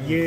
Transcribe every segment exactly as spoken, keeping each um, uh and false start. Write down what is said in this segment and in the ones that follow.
ये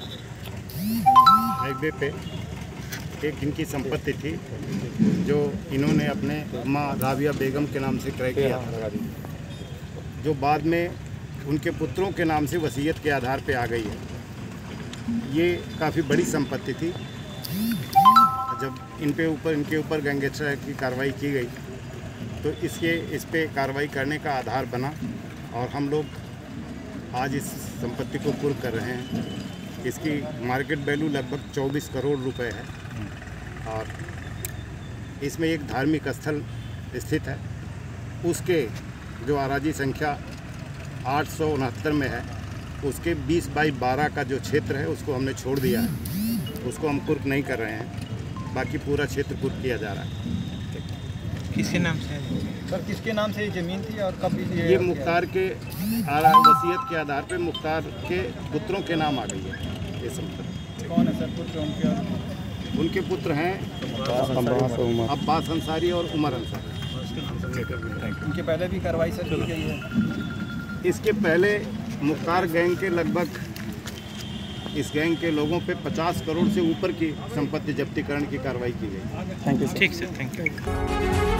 हाईवे पे एक इनकी संपत्ति थी जो इन्होंने अपने माँ राबिया बेगम के नाम से क्रय किया था, जो बाद में उनके पुत्रों के नाम से वसीयत के आधार पे आ गई है। ये काफ़ी बड़ी संपत्ति थी। जब इन पे ऊपर इनके ऊपर गैंगस्टर की कार्रवाई की गई तो इसके इस पे कार्रवाई करने का आधार बना और हम लोग आज इस संपत्ति को कुर्क कर रहे हैं। इसकी मार्केट वैल्यू लगभग चौबीस करोड़ रुपए है और इसमें एक धार्मिक स्थल स्थित है। उसके जो अराजी संख्या आठ सौ उनहत्तर में है, उसके बीस बाई बारह का जो क्षेत्र है उसको हमने छोड़ दिया है। उसको हम कुर्क नहीं कर रहे हैं, बाकी पूरा क्षेत्र कुर्क किया जा रहा है। किसके नाम से सर, किसके नाम से ये ज़मीन थी और कब ये ये मुख्तार के वसीयत के आधार पे मुख्तार के पुत्रों के नाम आ गई है ये संपत्ति। कौन है सर पुत्र उनके? उनके पुत्र हैं अब्बास अंसारी और उमर अंसारी। उनके पहले भी कार्रवाई सर की गई है? इसके पहले मुख्तार गैंग के लगभग इस गैंग के लोगों पे पचास करोड़ से ऊपर की संपत्ति जब्तीकरण की कार्रवाई की गई। ठीक सर, थैंक यू।